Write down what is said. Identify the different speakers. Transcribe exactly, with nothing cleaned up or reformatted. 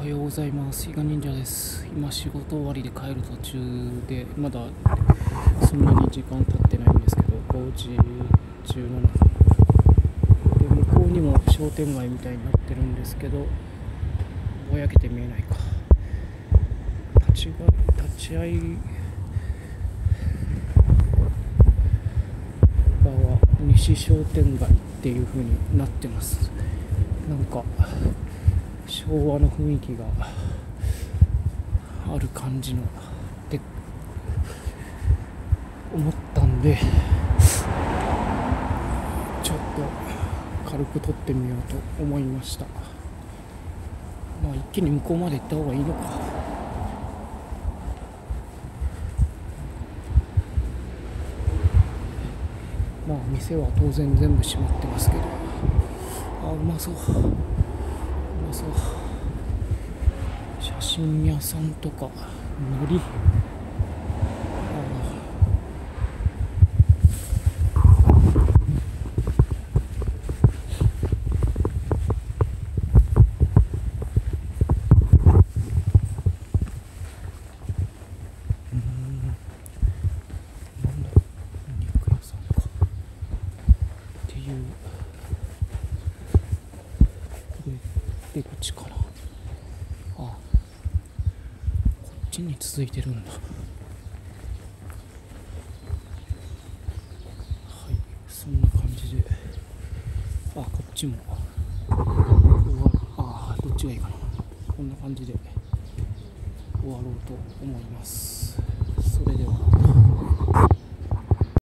Speaker 1: はようございます。伊賀忍者です。今仕事終わりで帰る途中で、まだそんなに時間経ってないんですけど、ごじじゅうななふんで、向こうにも商店街みたいになってるんですけど、ぼやけて見えないか。立ちが立ち会い側西商店街っていう風になってます。なんか昭和の雰囲気がある感じのって思ったんで、ちょっと軽く撮ってみようと思いました。まあ一気に向こうまで行った方がいいのか。まあ店は当然全部閉まってますけど、あ、うまそう、うまそう。写真屋さんとかのり、出口かな。あ、こっちに続いてるんだ。はい、そんな感じで、あ、こっちもあ、どっちがいいかな。こんな感じで終わろうと思います。それでは。